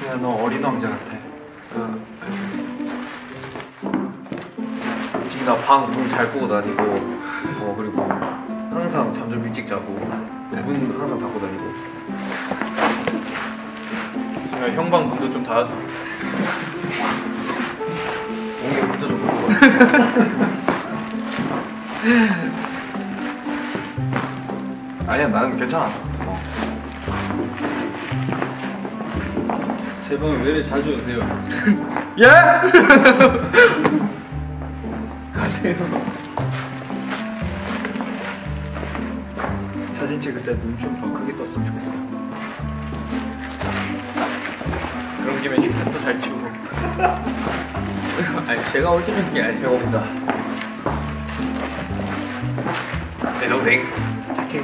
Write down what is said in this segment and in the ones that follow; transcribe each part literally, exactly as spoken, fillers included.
그냥 너 어린 왕자 같아. 응, 알겠어. 지금 나 방 문 잘 끄고 다니고, 어 그리고 항상 잠 좀 일찍 자고, 문 항상 닫고 다니고. 지금 형방 문도 좀 닫아줘. 몸에 문도 좀 닫고. 아니야, 나는 괜찮아. 어. 제 방에 왜 이렇게 자주 오세요? 예? 가세요. 사진 찍을 때 눈 좀 더 크게 떴으면 좋겠어. 그런 김에 식탁도 잘 치우고. 아니 제가 어지른 게 아니라 배고프다. 내 동생 착해.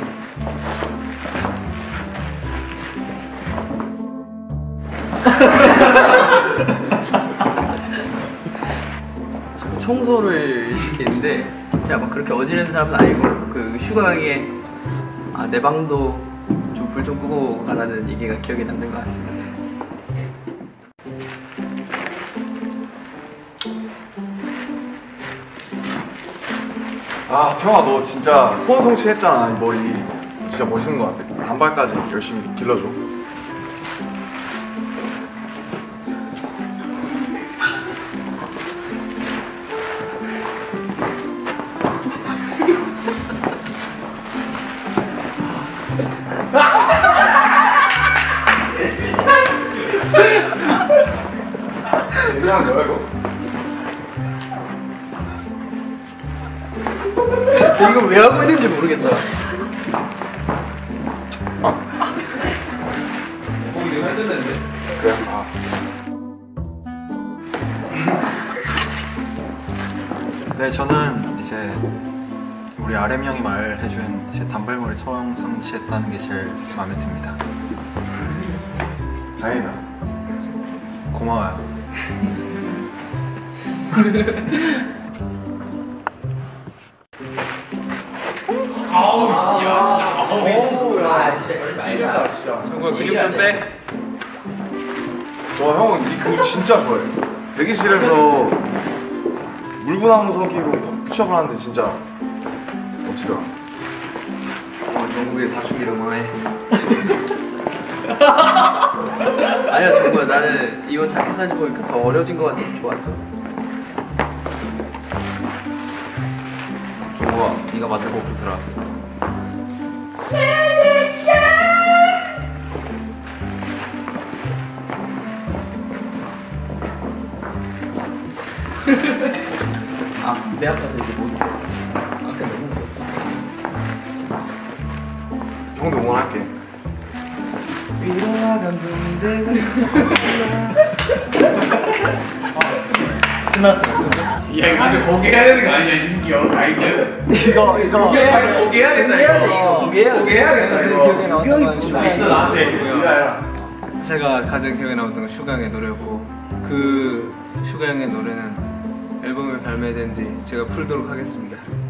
자꾸 청소를 시키는데 제가 막 그렇게 어지르는 사람은 아니고 그 슈가 형의 아, 내 방도 좀 불 좀 끄고 가라는 얘기가 기억에 남는 것 같습니다. 아, 태영아, 너 진짜 소원성취했잖아. 이 머리 진짜 멋있는 것 같아. 단발까지 열심히 길러줘. 괜찮은 거야 이거? 이거 왜 하고 있는지 모르겠다. 거기 내가 해줬는데. 그래. 아. 네, 저는 이제 우리 아렘 형이 말해준 제 단발머리 소형상치했다는 게 제일 마음에 듭니다. 다행이다. 고마워요. 아우 야. 아 진짜 미치겠다 진짜. 정말 근육 좀 빼. 저 형은 이 근육 진짜 좋아해. 대기실에서 물구나무 서기로 푸시업을 하는데 진짜 멋지더라. 어, 영국의 사춘기 동안에. 아니야 정말 나는 이번 자켓 사진 보니까 더 어려진 것 같아서 좋았어. 정우가 네가 만든 곡 좋더라. 아, 내 아파서 이제 못 웃겨. 아까 너무 웃었어. 형도 응원할게. 위로와 감동대. 끝났어. 야 이거 근데 공개해야 되는 거 아니야 윤기요? 아이디어. 이거 이거 공개해야겠다 이거. 공개해야겠다. 기억에 나왔던 건 있어 나한테. 네가 해라. 제가 가장 기억에 남았던 건 슈가 형의 노래였고 그 슈가 형의 노래는 앨범이 발매된 뒤 제가 풀도록 하겠습니다.